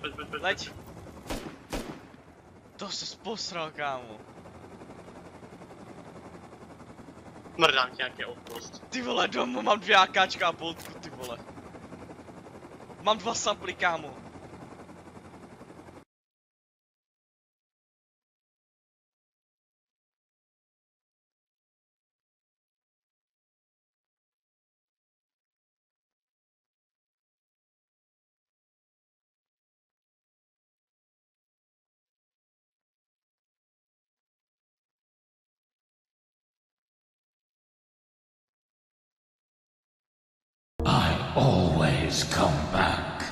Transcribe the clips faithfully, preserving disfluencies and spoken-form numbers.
pojď, pojď, pojď. Leď. To se posral, kámo. Mrdám ti nějaký outpost. Ty vole, domů mám dvě AKčka a boltku, ty vole. Mám dva samply, kámo. Always come back.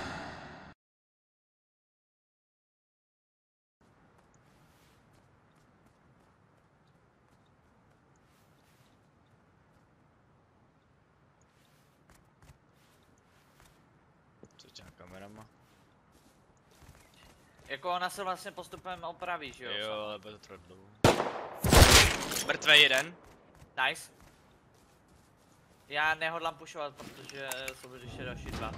Co těma kamerama? Jako ona se vlastně postupem opraví, že jo? Jo, ale bude to trvat dlouho. Mrtvej jeden. Nice. Já nehodlám pušovat, protože jsou ještě další dva.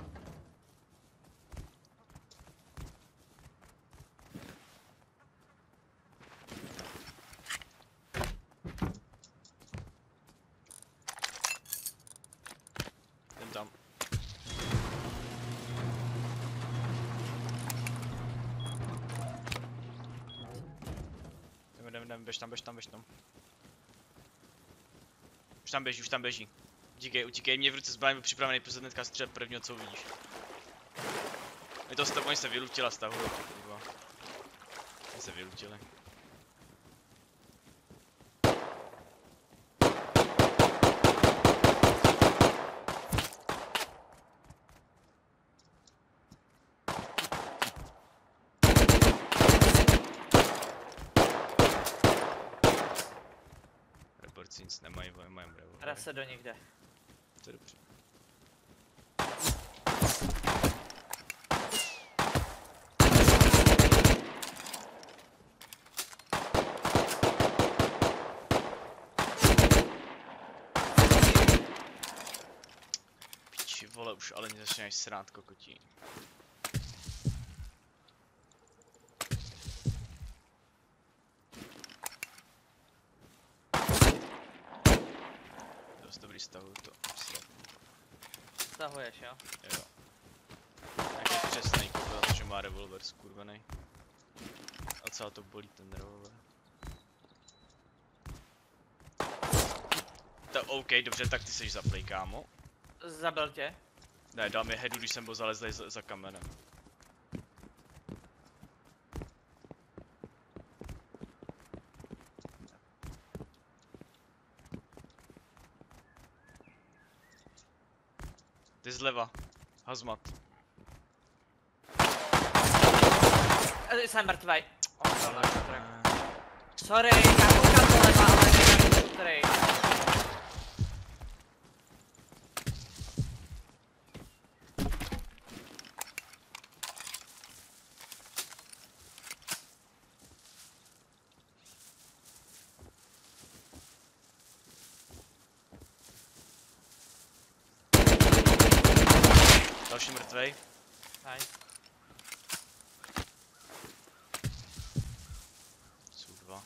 Jdem tam. Jdem, jdem, jdem, běž tam, běž tam, běž tam. Už tam běží, už tam běží. Utíkej, utíkej, mě v ruce zbraň, byl připravený prostě hnedka střed prvního, co uvidíš. Je to stav, oni se vylutila stahu, kurva. Oni se vylutili. Reporci nic nemají, mají brevo. Hra se do nich jde. To je dobře. Piči vole, už ale mě začínají srát kokotí. Dost dobrý stavu to. Stahuješ, jo? Jo. Nějaký přesnej koupil, protože má revolver skurvený. A celá to bolí ten revolver. To OK, dobře, tak ty seš zaplej, kámo. Zabil tě? Ne, dal mi headu, když jsem byl zalezlý za, za kamenem. Ty zleva. Hazmat. E, Jsem mrtvej. Oh, sorry, já koukám doleva, ale nejsem chytrý. Další mrtvej. Nice. Jsou dva.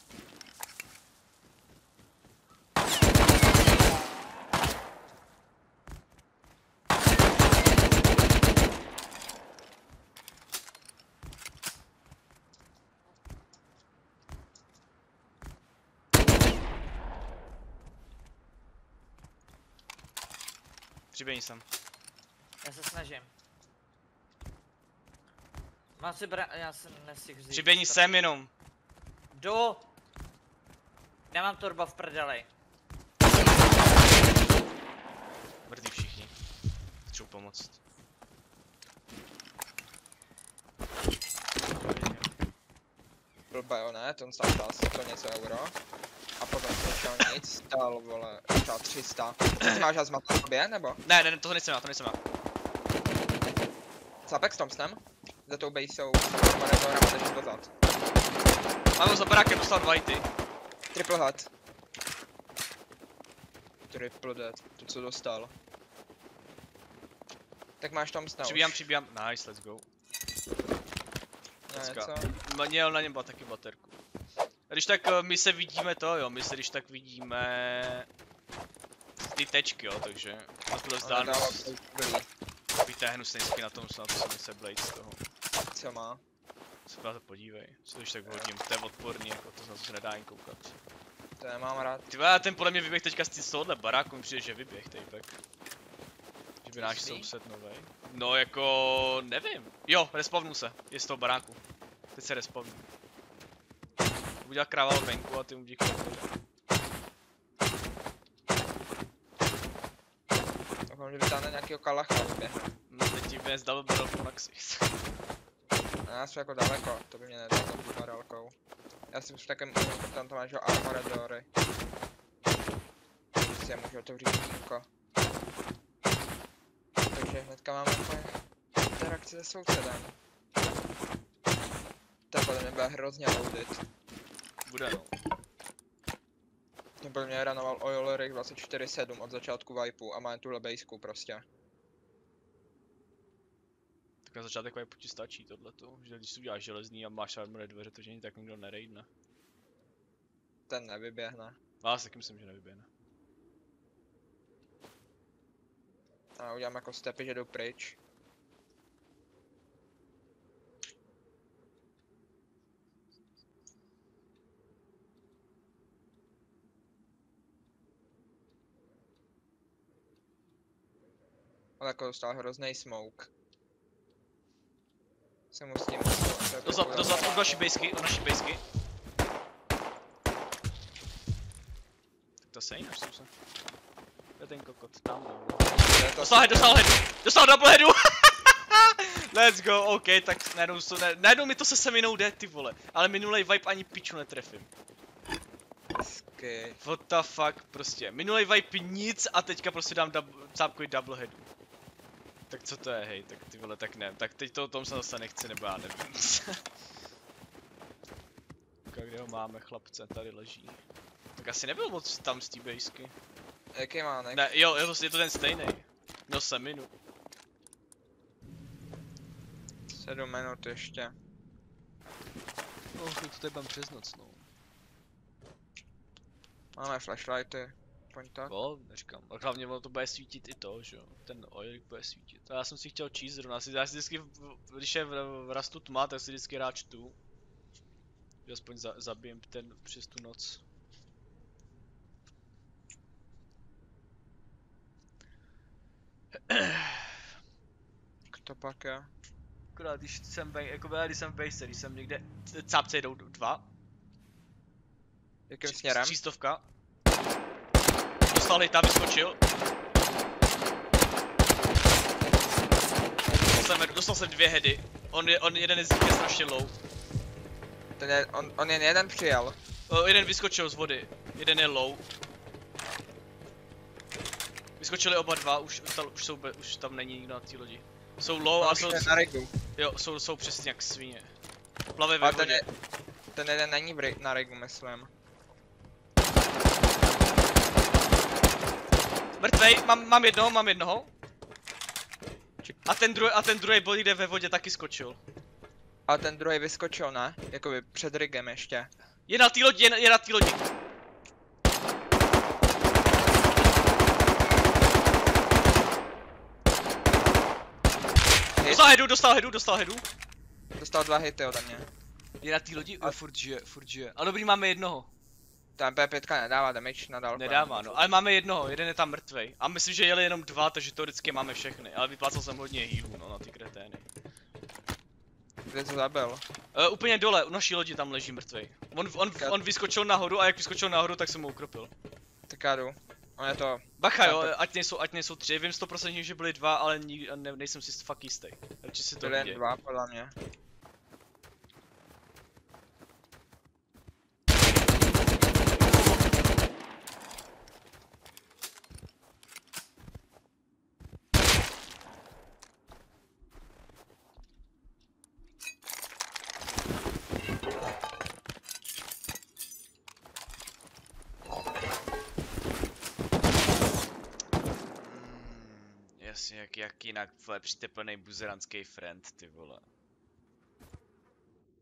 Přiběhni sem. Já se snažím. Mám si bra... já se nestihl vzít. Přiběhni sem jenom. Jdu! Nemám turbo v prdeli. Mrtví všichni. Potřebuji pomoct. Blbé, jo, ne, ten stál to něco euro. A potom to nic, stál, vole, třeba tři sta. Ty máš hazmat na sobě, nebo? Ne, ne, toho nejsem já, to nejsem já. Zapek s Tomsnem? Za tou baseou, manevora můžeš dozad. Mám ho za barákem, dostal dva hity. Triple head. Triple dead, to co dostal. Tak máš Tomsna. Přibíjám, přibíjám, nice, let's go. Pecka. něco? Měl na něm byla taky baterku. A když tak uh, my se vidíme to jo, my se když tak vidíme ty tečky jo, takže na tuhle vzdálenost vytáhnu stejnsky na tom, na to se mi se Blade z toho. Co má? Se na to podívej, co když tak hodím, to je odporný, jako to, na to se nedá jen koukat. To nemám rád. Ty vole, ten podle mě vyběh teďka z tohohle baráku, mi přijde, že vyběh tejpek. Že by náš soused novej. No jako, nevím. Jo, respawnul se, je z toho baráku. Teď se respawnul. Udělal krával venku a ty mu díky. Doufám, že vytáhne nějakýho kalacha vyběhne. No teď ti vnes dal barrel po Naxis. A já jsem jako daleko, to by mě nedalo tou barelkou. Já jsem v takém úvodu, tam to máš o armoradory. Si já můžu otevřít okýnko. Takže hnedka máme takové interakci se sousedem. To podle mě bude hrozně loadit. Bude no. Ten podle mě ranoval Oil Rig dvacet čtyři sedm od začátku Vipeu a má tuhle basku prostě. Tak na začátek Vipeu ti stačí tohleto, že když si uděláš železný a máš armoré dveře, to že není tak nikdo nerejdne. Ten nevyběhne. A já si taky myslím, že nevyběhne. A udělám jako stepy, že jdu pryč. Ale jako dostal hrozný smoke. Se musím... Dozad, dozad, od naší basky, od naší basky. Tak to se jinak, se. To je ten kokot, tam no. Dostal head, dostal headu, dostal double headu! Let's go, OK, tak najednou, to, ne, najednou mi to se seminou jde, ty vole. Ale minulej vibe ani piču netrefím. Hezky. What the fuck, prostě. Minulej vibe nic a teďka prostě dám cápkový double headu. Tak co to je, hej, tak ty vole, tak ne, tak teď to o tom se zase nechci, nebo já nevím. Kde ho máme, chlapce, tady leží. Tak asi nebyl moc tam z té basky. Jaký má nek? Ne, jo, je to, je to ten stejný. No seminu. Sedm minut ještě. Oh, to tady mám přes noc, no. Máme flashlighty. Pojď tak. Jo, neříkám. A hlavně ono to bude svítit i to, že jo. Ten oil bude svítit. A já jsem si chtěl číst zrovna. Já si vždycky, když je v, v rastu tma, tak si vždycky rád čtu. Že aspoň za, zabijem ten přes tu noc. To pak je. Akorát když jsem, jako když jsem v base, když jsem někde, cápce jdou dva. Jakým směrem? Třístovka. Dostal hejta, vyskočil. Dostal jsem, dostal jsem dvě heady. On, je, on jeden je je strašně low. Ten je, on, on jen jeden přijel. O, jeden vyskočil z vody, jeden je low. Vyskočili oba dva, už, už, jsou, už tam není nikdo na té lodi. Jsou low On a jsou... na rigu. Jo, jsou, jsou přesně jak svině. Plave ve Ale vodě. ten, je, ten jeden není v ri, na rigu, myslím. Mrtvej, mám, mám jednoho, mám jednoho. A ten druhý, a ten druhý byl, kde ve vodě taky skočil. A ten druhý vyskočil, ne? Jakoby před rigem ještě. Je na té lodi, je na, je na té lodi. Hit. Dostal headu, dostal headu, dostal headu. Dostal dva hity ode mě. Je na té lodi, a furt žije, furt žije. Ale dobrý, máme jednoho. Ta P pět nedává damage na dálku. Nedává, no, ale máme jednoho, jeden je tam mrtvej. A myslím, že jeli jenom dva, takže teoreticky máme všechny. Ale vyplácal jsem hodně healů, no, na ty kretény. Kde to zabil? Uh, úplně dole, u naší lodi tam leží mrtvej. On, on, on vyskočil nahoru a jak vyskočil nahoru, tak jsem mu ukropil. Tak já jdu. On je to... Bacha jo, ať nejsou, ať nejsou tři, vím sto procent, že byly dva, ale nik, ne, nejsem si fakt jistý. Radši si to Byly jen vidět. dva, podle mě. Jasně, jak, jak jinak, vole, přiteplnej buzeranský friend, ty vole.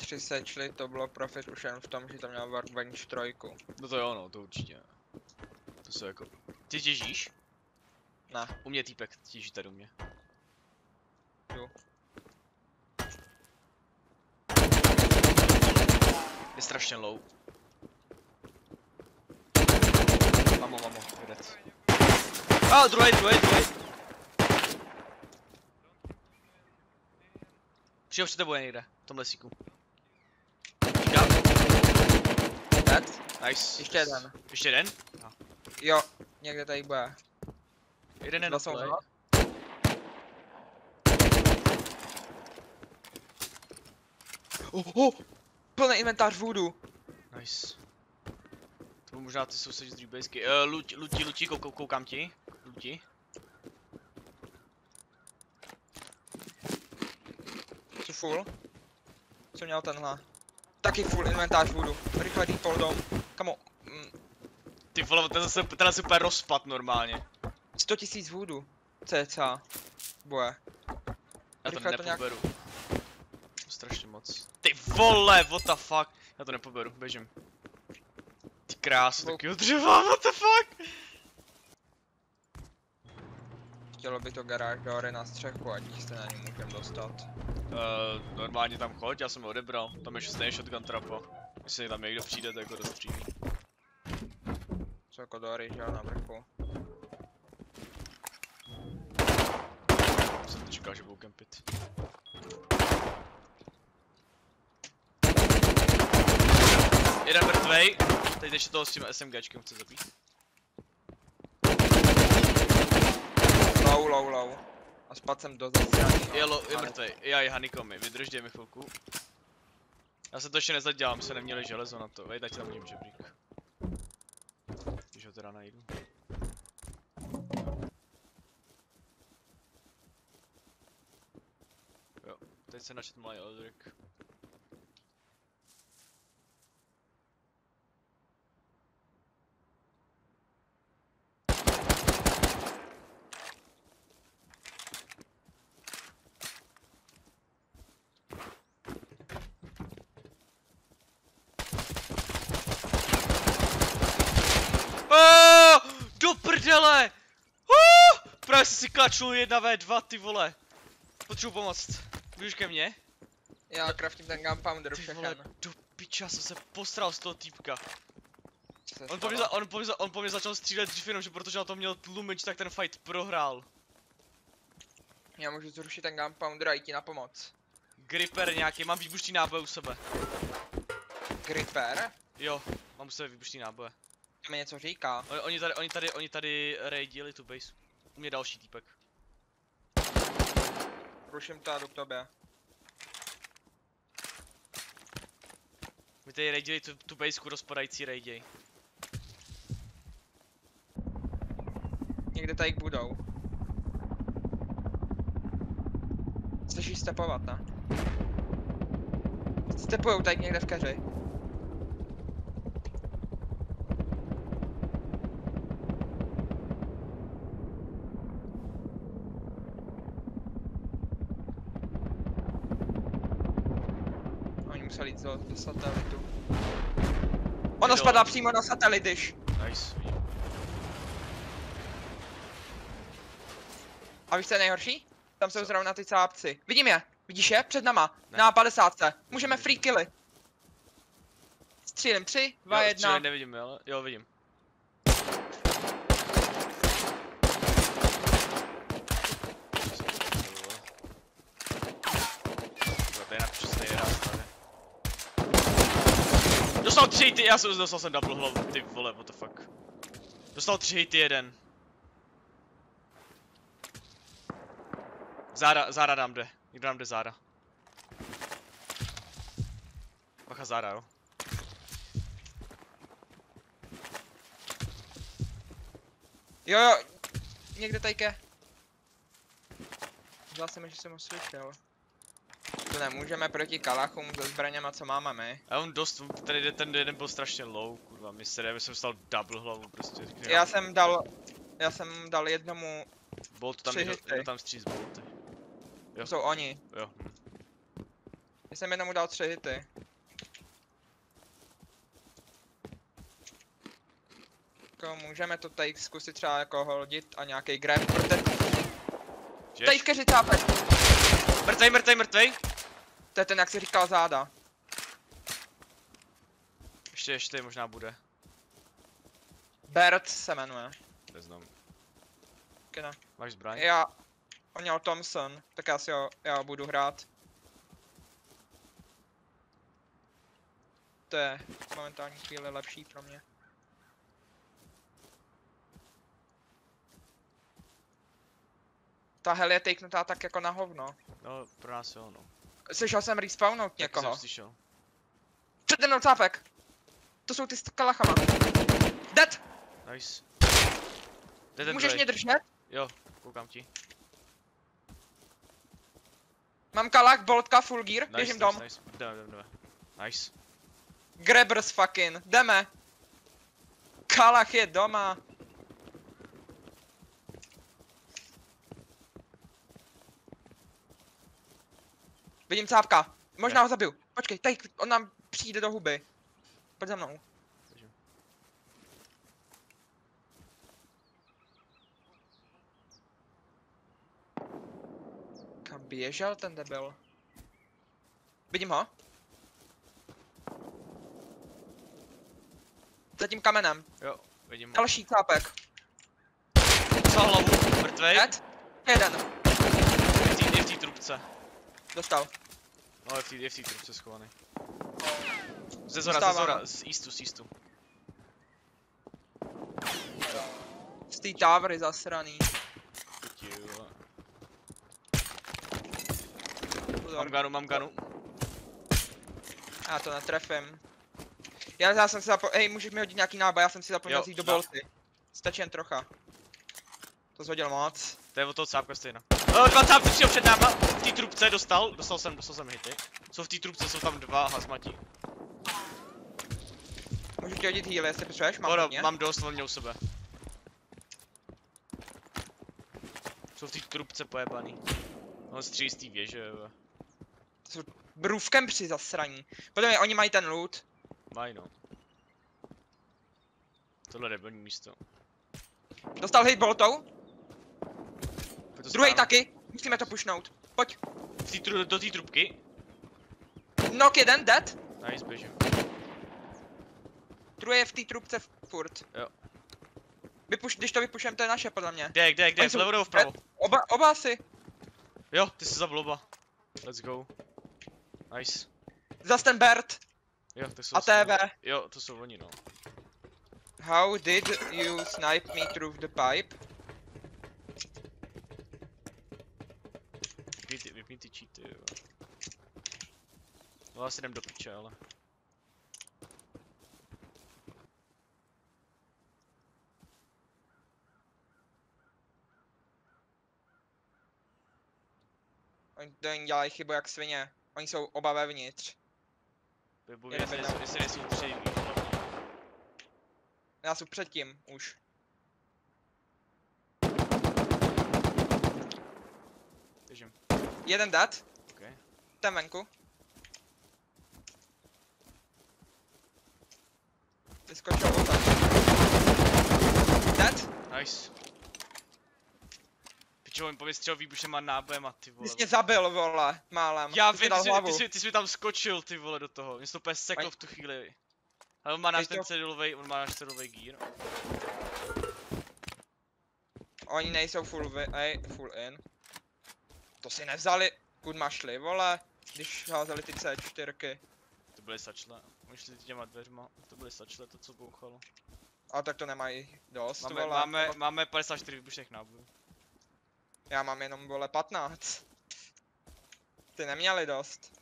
tři sečli, to bylo profit už jen v tom, že to měl workbench trojku. No to jo, no, to určitě. To jsou jako... Ty těžíš? Ne. U mě týpek těží tady u mě. Jo. Je strašně low. Mamo, mamo, jedec. A, druhý, druhý, druhý. Přijel před tebou je někde, v tom lesíku. Dead? Nice. Ještě jeden. Ještě jeden? No. Jo, někde tady bude. Jeden je Dva jsou na dva. Oh, oh, plný inventář voodoo. Nice. To byl možná ty sousedí z Dreambasky. Uh, luti, luti, luti, kou, koukám ti. Luti. Co full? Co měl tenhle? Taky full inventář voodoo. Rychle default dom. Kamo. Mm, Ty vole, ten zase, ten zase úplně rozpad normálně. sto tisíc voodoo. Cca. Boje. Já to Rychle to nepoberu. To strašně moc. Ty vole, what the fuck. Já to nepoberu, běžím. Ty krásu, Vou- takovýho dřeva, what the fuck. Chtělo by to garáž dory na střechu, ať se na ní můžem dostat. Uh, normálně tam choď, já jsem ho odebral. Tam je šestý shotgun trapo. Jestli tam někdo přijde, tak ho dostřílí. Co jako dory, že jo, na vrchu. Jsem to čekal, že budou kempit. Jeden mrtvej. Teď ještě toho s tím SMGčkem chce zabít. Low, low, low. A spadl jsem do zasraný. Je, lo, je mrtvej. Já je honeycomby, vydrž, dej mi chvilku. Já jsem to ještě nezadělal, my jsme neměli železo na to. Vej, dať tam hodím žebřík. Když ho teda najdu. Jo, teď se načet malý Eldrick. Do prdele! Uh, právě jsi si klačnul jedna vé dva, ty vole. Potřebuji pomoct. Můžeš ke mně? Já craftím ten gunpowder Ty všechen. vole, do piča, jsem se postral z toho týpka. Se On po, mě, za, on, po mě, za, on po mě začal střílet dřív jenom, že protože na to měl tlumič, tak ten fight prohrál. Já můžu zrušit ten gunpowder a jít ti na pomoc. Gripper nějaký, mám výbušný náboje u sebe. Gripper? Jo, mám u sebe výbušný náboje. To mi něco říká. Oni, oni tady, oni tady, oni tady raidili tu base. U mě další týpek. Ruším to a jdu k tobě. My tady raidili tu, tu baseku, rozpadající raiděj. Někde tady budou. Slyšíš stepovat, ne? Stepujou tady někde v keři. Oni museli jít do, do satelitu. Ono spadla přímo na satelit, když. Nice. A víš co je nejhorší? Tam jsou zrovna ty cápci. Vidím je, vidíš je? Před náma. Ne. Na padesátce. Můžeme free killy. Střílím tři, dva, jedna. Jo, nevidím, ale jo, vidím. To je na přesný ráz tady. Dostal tři hity, já jsem dostal jsem double hlavu, ty vole, what the fuck. Dostal tři hity jeden. Záda, záda nám jde, někdo nám jde záda. Bacha záda, jo. Jo jo, někde tajke. Zdál se mi, že jsem ho slyšel. To nemůžeme proti kalachům se zbraněma, co máme my. Já mám dost, tady ten jeden byl strašně low, kurva, mi se já jsem dostal double hlavu prostě. Já jsem dal, já jsem dal jednomu, Bolt tam, tři někdo, hity. někdo tam stříz bolty. to jsou oni. Jo. My jsem jenom mu dal tři hity. Jako můžeme to tady zkusit třeba jako hodit a nějaký grab, protože... Tady vkeři cápek! Mrtvej, mrtvej, mrtvej! To je ten, jak jsi říkal, záda. Ještě, ještě možná bude. Bert se jmenuje. Neznám. Kina. Máš zbraň? Já... On měl Thompson, tak já si ho, já ho budu hrát. To je v momentální chvíli lepší pro mě. Ta hel je takenutá tak jako na hovno. No, pro nás jo, no. Slyšel jsem respawnout Taky někoho. jsem slyšel. Přede mnou cápek! To jsou ty s kalachama. Dead! Nice. Kde ten Můžeš druhej? mě držet? Jo, koukám ti. Mám kalach, boltka, full gear, Nice, běžím nice, dom. nice. Jdeme, jdeme, jdeme. Nice. Grabbers fucking, jdeme! Kalach je doma. Vidím cápka. Možná Je. ho zabiju. Počkej, tady, on nám přijde do huby. Pojď za mnou. Běžím. Kam běžel ten debil? Vidím ho. Za tím kamenem. Jo, vidím ho. Další cápek. Za hlavu, mrtvej. Dead? Jeden. Je v té- je v té trubce. Dostal. No, je v té- je v té trubce schovaný. Ze zora, ze Dostává. zora, z eastu, z eastu. Z té távory zasraný. Pěti, vole. Pozor. Mám ganu, mám ganu. Já to netrefím. Já, já jsem si zapomněl, hej, můžeš mi hodit nějaký náboj, já jsem si zapomněl Jo, vzít do dá. bolty. Stačí jen trocha. To zhodil moc. To je od toho cápka stejná. O, dva cápky přijel před náma, v té trubce dostal, dostal jsem, dostal jsem hity. Jsou v té trubce, jsou tam dva hazmati. Můžu ti hodit heal, jestli potřebuješ, mám Mám, hodně. mám dost, on mě u sebe. Jsou v té trubce pojebaný. On střílí z té věže, jo. Brůvkem při zasraní. Podle mě, oni mají ten loot. Mají no. Tohle je debilní místo. Dostal hit boltou. Pojď to Druhý spánu. taky. Musíme to pushnout. Pojď. V tý tru, do té trubky. Knock jeden, dead. Nice, běžím. Druhý je v té trubce furt. Jo. Vypuš, když to vypušem, to je naše podle mě. Kde, kde, kde, Oni jsou- vlevo nebo vpravo? Oba, oba asi. Jo, ty jsi zabil oba. Let's go. Nice. Zas ten Bert. Jo, tak jsou A T V. Jo, to jsou oni no. How did you snipe me through the pipe? Vypni ty, vypni ty cheaty, jo. No asi jdem do piče, ale. Oni to jen dělají chybu jak svině. Oni jsou oba vevnitř. Vybu, Jeden jestli, by jestli, tam. jestli nejsou tři hlavní. Já jsem předtím už. Běžím. Jeden dead. Okay. Ten venku. Vyskočil otak. Dead. Nice. Pičo, on po mě střelil výbušem a nábojem a ty vole. Ty jsi mě zabil, vole, málem. Já Ty jsi vím, dal ty, jsi, hlavu. ty, jsi, ty jsi mi tam skočil ty vole do toho. Mě se to úplně seklo Aj. v tu chvíli. Ale on má náš Teď ten to- cedilovej, on má náš cedilovej gear. Oni nejsou full, vi, ej, full in. To si nevzali, kud mašli, vole, když házeli ty C čtyřky. To byly sačle. Oni šli těma dveřma. To byly sačle, to co bouchalo. A tak to nemají dost, Máme, vole. máme, máme padesát čtyři výbušných nábojů. Já mám jenom, vole, patnáct. Ty neměli dost.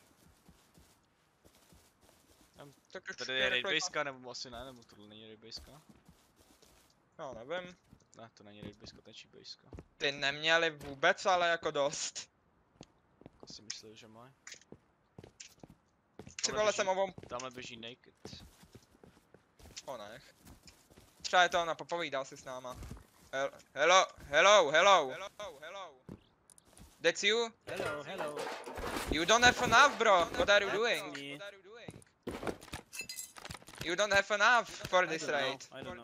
Tam- Tak už Tady je je rychlej raidbaseka, nebo asi ne, nebo tohle není raidbaseka. pat- No, nevím. Ne, to není raidbaseka, to je cheapbaseka. Ty neměli vůbec, ale jako dost. Jako si myslel, že má. Ty Tohle vole, běží- jsem ovou Tamhle běží naked. ponech. Třeba je to ona, popovídal si s náma. Hel- Hello, hello, hello. Hello, hello. That's you? Hello, hello. You don't have enough, bro. What are you That's doing? me. You don't have enough for I this don't know, raid. I don't know.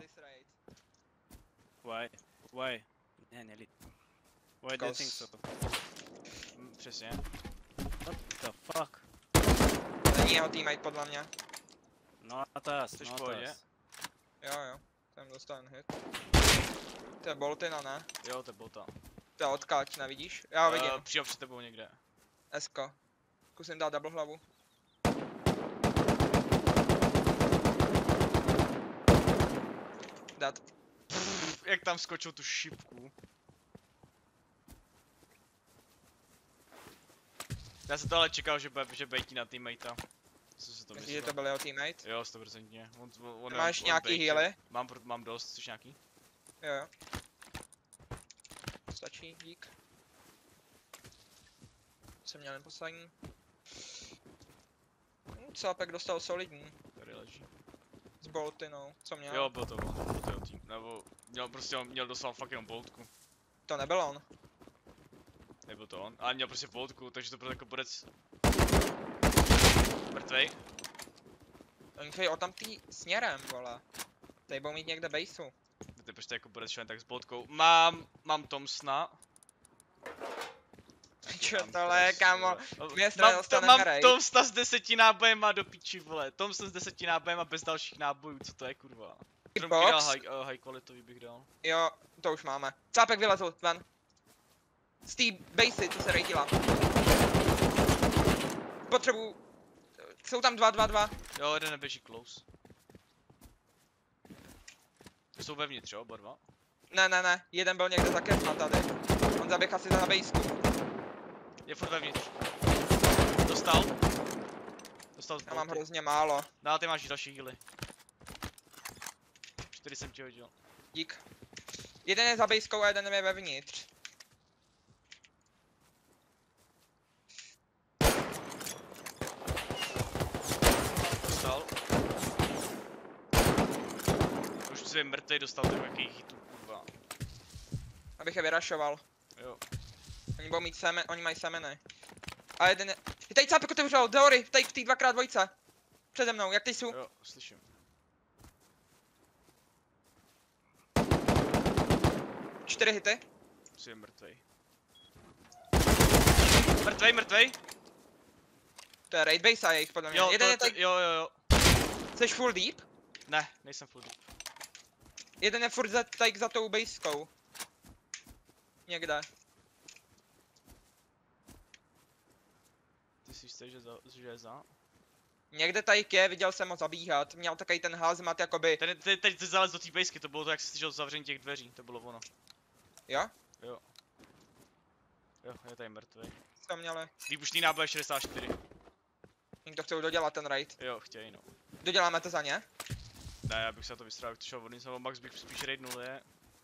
Why? Why? Ne, nelit. Why do you think so? Mm, přesně. What the fuck? Není jeho teammate podle mě. Not us, Jsi v not pohodě? us. Jo, jo. Jsem dostal jen hit. To je Boltina, ne? Jo, to je bota. To je odkáč, nevidíš? Já ho vidím. Uh, přijel před tebou někde. Esko. Zkusím dát double hlavu. Dát. Pff, jak tam skočil tu šipku. Já jsem to ale čekal, že bude, že bejtí na teammatea. Co si to Myslíš, myslel? že to byl jeho teammate? Jo, sto procent. On, on, on, Máš on nějaký bejtil. healy? Mám, mám dost, chceš nějaký? Jo, jo. Stačí, dík. Jsem měl jen poslední. Hm, Cápek dostal solidní. Tady leží. S Boltinou, co měl? Jo, byl to on, byl to jeho tým. Nebo měl prostě, on měl dostal fakt jenom boltku. To nebyl on. Nebyl to on, ale měl prostě boltku, takže to byl jako bodec. Mrtvej. Oni chtějí o tam tý směrem, vole. Tady budou mít někde baseu. To je prostě jako bodec šel tak s boltkou. Mám, mám Thompsona. Čo Mám tohle je, prostě- kámo? Město Mám, to, nedostaneme mám raid. Thompsona s deseti nábojema do piči, vole. Thompson s deseti nábojema bez dalších nábojů, co to je, kurva? Jenom bych dal Box? high, uh, high qualitový bych dal. Jo, to už máme. Cápek vylezl, ven. Z té basey, co se raidila. Potřebuju... Jsou tam dva, dva, dva. Jo, jeden neběží close. Jsou vevnitř, jo, oba dva? Ne, ne, ne, jeden byl někde za kefna tady. On zaběh asi za basku. Je furt vevnitř. Dostal. Dostal z Já mám bolty. hrozně málo. No, ty máš další healy. Čtyři jsem ti hodil. Dík. Jeden je za baskou a jeden je vevnitř. Dostal. Už si mrtvej dostal takový hitů, kurva. Abych je vyrašoval. Jo. Oni budou mít semen, oni mají semeny. A jeden je... Je tady Cápek otevřel, Deory, tady v té dvakrát dvojce. Přede mnou, jak ty jsou? Jo, slyším. Čtyři hity. Jsi je mrtvej. Mrtvej, mrtvej. To je raid base a jejich podle mě. Jo, Jeden to, je to, tady... jo, jo, jo. Jsi full deep? Ne, nejsem full deep. Jeden je furt za, tady za tou baskou. Někde. Ty si jistý, že, za, že je za? Někde tady je, viděl jsem ho zabíhat. Měl takový ten hazmat jakoby... Ten, teď, teď ty zalez do té bejsky, to bylo to, jak jsi slyšel zavření těch dveří, to bylo ono. Jo? Jo. Jo, je tady mrtvej. Co měli? Výbušný náboj šedesát čtyři. Oni to chcou dodělat ten raid. Jo, chtějí no. Doděláme to za ně? Ne, já bych se na to vystřelil, když šel vodný samo, Max bych spíš raidnul je.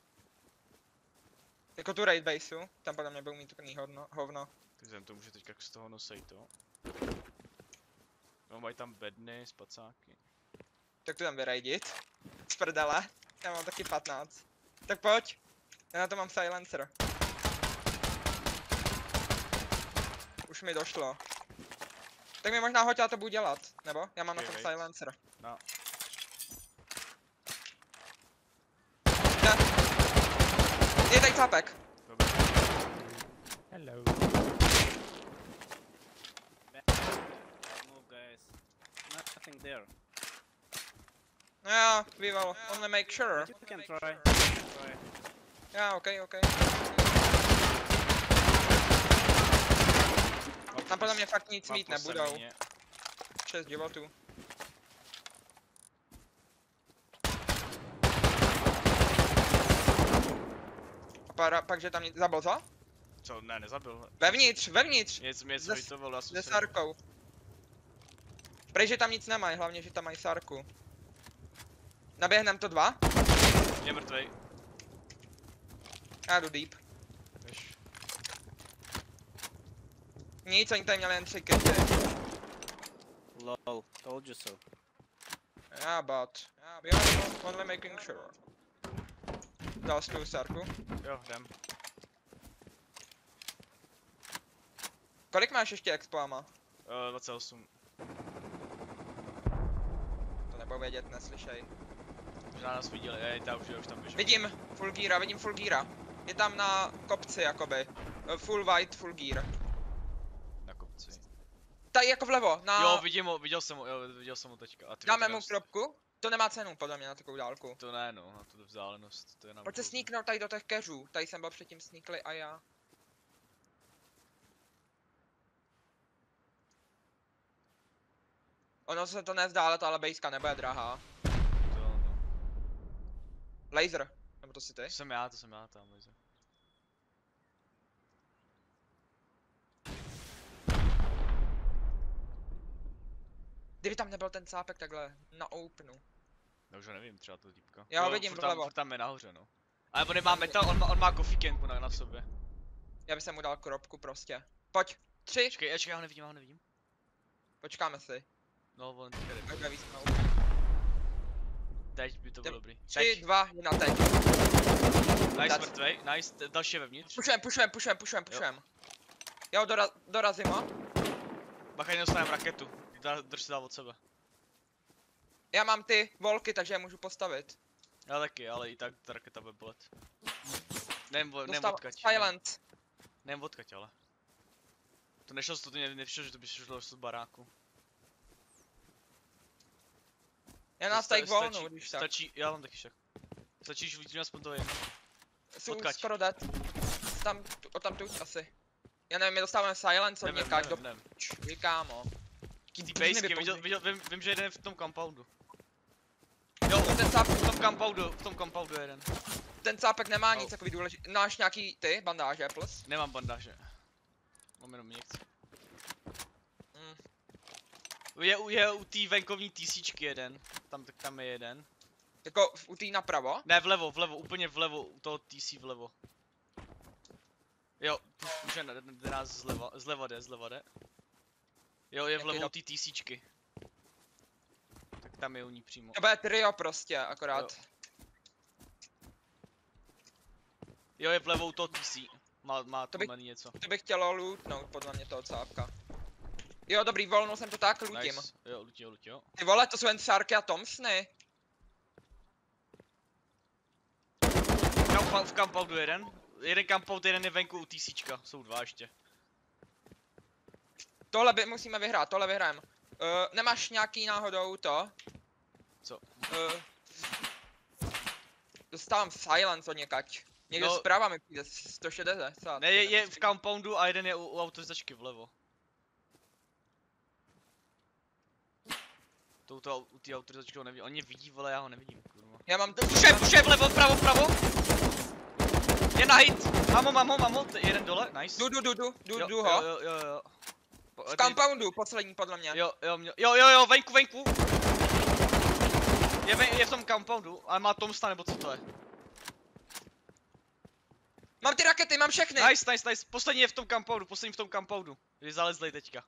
Jako tu raid baseu, tam podle mě budou mít úplný hodno, hovno. Tak jsem to může teďka z toho nosej to. No, mají tam bedny, spacáky. Tak tu tam vyraidit. Z prdele. Já mám taky patnáct. Tak pojď. Já na to mám silencer. Už mi došlo. Tak mi možná hoď, já to budu dělat. Nebo? Já mám na tom Okay, silencer. No. Ne. Je tady Cápek. Dobrý. Hello. Move, guys. Nothing there. No já, we will only make sure. You can try. You can try. Já, ok, ok. Tam podle mě fakt nic Mám mít po nebudou. semíně. šest životů. A para, pak, že tam nic... Zabil co? Co, ne, nezabil. Vevnitř, vevnitř! Něco mě Ze- zhojtoval, já jsem Se se... Sarkou. Prej, že tam nic nemají, hlavně, že tam mají Sarku. Naběhnem to dva? Je mrtvej. Já jdu deep. Víš. Nic, oni tady měli jen tři kity. Lol. Told you so. Yeah, but... Yeah, we are only making sure. Dal jsi tu Sarku? Jo, jdem. Kolik máš ještě expláma? Uh, dvacet osm. To nebudu vědět, neslyšej. Možná nás viděli, jej, já už, já už tam běžím. Vidím full geara, vidím full geara. Je tam na kopci jakoby. Uh, full white, full gear. Na kopci. Tady jako vlevo, na... Jo, vidím ho, viděl jsem ho, jo, viděl jsem ho teďka. A ty Dáme to mu dost- kropku? To nemá cenu podle mě na takovou dálku. To ne, no, na tu vzdálenost, to je na Pojď se úrovni. sníknout tady do těch keřů. Tady jsem byl předtím sníkli a já. Ono se to nezdá, ale ta bejska nebude drahá. To, no. Laser. Nebo to si ty? To jsem já, to jsem já tam, Lize. Kdyby tam nebyl ten cápek takhle na openu. Já už ho nevím, třeba to týpka. Já ho Jo, vidím furt tam, vlevo. furt tam je nahoře, no. Ale on nemá metal, on má, on má kofikenku na, na sobě. Já bych mu dal kropku prostě. Pojď. Tři. Počkej, počkej, já ho nevidím, já ho nevidím. Počkáme si. No, on teďka jde. Až bude víc na Teď by to bylo dobrý. Tři, Teď. dva, jedna, teď. Nice, That's- mrtvej, nice, t- další je vevnitř. Pušujem, pušujem, pušujem, pušujem, pušujem. Já ho dora dorazím ho. Bacha, nedostaneme raketu. Dá- Drž se dál od sebe. Já mám ty volky, takže je můžu postavit. Já taky, ale i tak ta raketa bude bolet. Nevím, vo- nevím Dostal odkaď. silent. Nevím odkaď, ale. To nešlo, to ne, nevšel, že to by šlo z baráku. Já nás Sta- tady volnu, stačí- když tak. Stačí, já mám taky však. Stačí, že vidíme aspoň to jedno. Jsou odkaď? skoro dead. Tam, tu- o tam tuď asi. Já nevím, my dostáváme silence od Nevím, někač do nevím, nevím. p***y, kámo. Ty Bízny bejsky, vypouzdí. viděl, viděl, vím, vím, že jeden je v tom compoundu. Jo, ten, cáp, V tom compoundu, v tom compoundu je jeden. ten cápek nemá Oh. nic takový důležitý. Máš nějaký ty bandáže plus? Nemám bandáže. Mám jenom injekci. Mm. Je, u- je u té venkovní týsíčky jeden. Tam, tak tam je jeden. Jako v- u tý napravo? Ne, vlevo, vlevo, úplně vlevo, u toho T C vlevo. Jo, už je, jde nás zleva, zleva jde, zleva jde. Jo, je Jaký vlevo u dop- té týsíčky. Tak tam je u ní přímo. To bude trio prostě, akorát. Jo, je vlevo u toho T C. Má, má To bych- to něco. To bych chtělo lootnout podle mě toho cápka. Jo, dobrý, volnul jsem to tak, lootím. Nice. Jo, lutí, jo, lutí, jo. Ty vole, to jsou jen Sharky a Thompsony. Kampa, v compoundu jeden. Jeden compound, jeden je venku u týsíčka. Jsou dva ještě. Tohle by musíme vyhrát, tohle vyhrajeme. Uh, nemáš nějaký náhodou to? Co? Uh, dostávám silence od někač. Někde No. zprava mi přijde sto šedesát. Ne, je, je v compoundu a jeden je u, u autorizačky vlevo. Touto, u té autorizačky ho nevidím. On mě vidí, vole, já ho nevidím, kurva. Já mám to. Pušem, pušem, vlevo, vpravo, vpravo! Je na hit! Mám ho, mám ho, mám ho, t- jeden dole, nice. Jdu, jdu, jdu, jdu, jdu, Jo, jdu ho. Jo, jo, jo, jo. Po- V ty- compoundu, poslední podle mě. Jo, jo, mě- jo, jo, jo, venku, venku! Je, ven, je v tom compoundu, ale má Tomsta, nebo co to je? Mám ty rakety, mám všechny. Nice, nice, nice, poslední je v tom compoundu, poslední v tom compoundu. Je zalezlej teďka.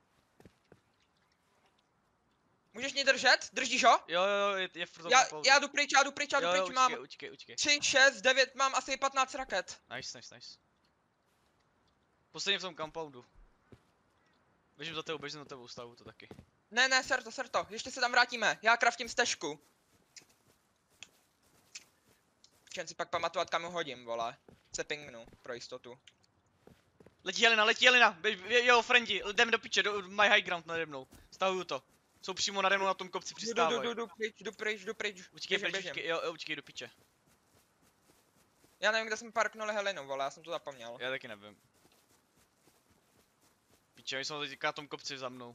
Můžeš mě držet? Držíš ho? Jo, jo, jo, je, je v tom Já, compoundu. já jdu pryč, já jdu pryč, já jdu jo, jo, pryč, mám učkej, učkej, učkej. tři, šest, devět, mám asi patnáct raket. Nice, nice, nice. Poslední v tom compoundu. Běžím za tebou, běžím za tebou, stavu to taky. Ne, ne, ser to, ser to, ještě se tam vrátíme, já kraftím stežku. Čem si pak pamatovat, kam ho hodím, vole. Se pingnu, pro jistotu. Letí Jelena, letí Jelena, Bě- bě- jo, friendí, jdem do piče, do my high ground nade mnou. Stahuju to. Jsou přímo nade mnou na tom kopci, Jdu, jdu, přistávají. jdu, jdu, pryč, jdu pryč, jdu pryč. Učkej, Běžím, pryč, běžím. učkej, jo, jo, učkej do piče. Já nevím, kde jsme parknuli Helenu, vole, já jsem to zapomněl. Já taky nevím. Piče, oni jsou teďka na tom kopci za mnou.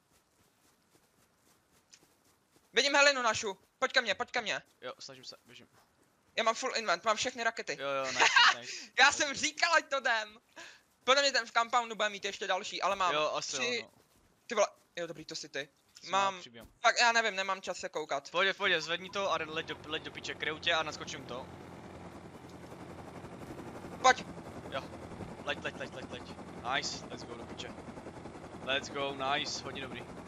Vidím Helenu našu, pojď ke mně, pojď ke mně. Jo, snažím se, běžím. Já mám full invent, mám všechny rakety. Jo, jo, nice, nice, nice. Já jsem říkal, ať to jdem. Podle mě ten v compoundu bude mít ještě další, ale mám Jo, asi tři, jo, no. ty vole, jo dobrý, to si ty. Si Mám, přibijám. tak já nevím, nemám čas se koukat. Pojď, pojď, zvedni to a leď do, leď do piče, kryju tě a naskočím to. Pojď, Leď, leď, leď, leď, leď. Nice, let's go do piče. Let's go, nice, hodně dobrý.